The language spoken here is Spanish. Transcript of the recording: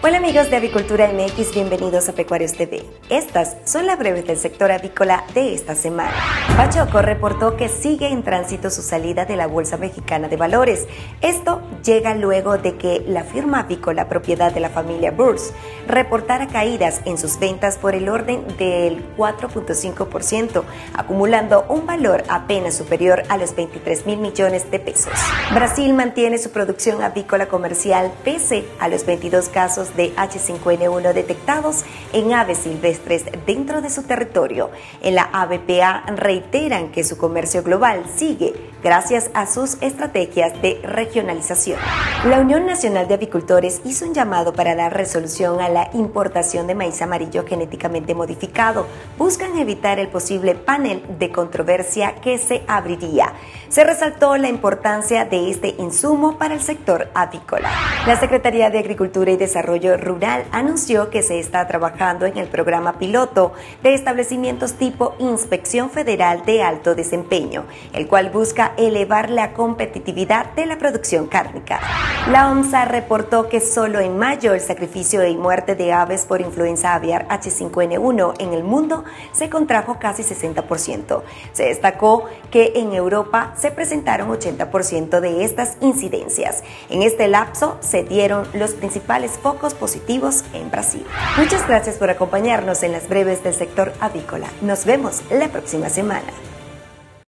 Hola amigos de Avicultura MX, bienvenidos a Pecuarios TV. Estas son las breves del sector avícola de esta semana. Bachoco reportó que sigue en tránsito su salida de la Bolsa Mexicana de Valores. Esto llega luego de que la firma avícola propiedad de la familia Bourse reportara caídas en sus ventas por el orden del 4.5%, acumulando un valor apenas superior a los 23,000 millones de pesos. Brasil mantiene su producción avícola comercial pese a los 22 casos de H5N1 detectados en aves silvestres dentro de su territorio. En la ABPA reiteran que su comercio global sigue gracias a sus estrategias de regionalización. La Unión Nacional de Avicultores hizo un llamado para dar resolución a la importación de maíz amarillo genéticamente modificado. Buscan evitar el posible panel de controversia que se abriría. Se resaltó la importancia de este insumo para el sector avícola. La Secretaría de Agricultura y Desarrollo Rural anunció que se está trabajando en el programa piloto de establecimientos tipo Inspección Federal de Alto Desempeño, el cual busca elevar la competitividad de la producción cárnica. La OMSA reportó que solo en mayo el sacrificio y muerte de aves por influenza aviar H5N1 en el mundo se contrajo casi 60%. Se destacó que en Europa se presentaron 80% de estas incidencias. En este lapso se dieron los principales focos positivos en Brasil. Muchas gracias por acompañarnos en las breves del sector avícola. Nos vemos la próxima semana.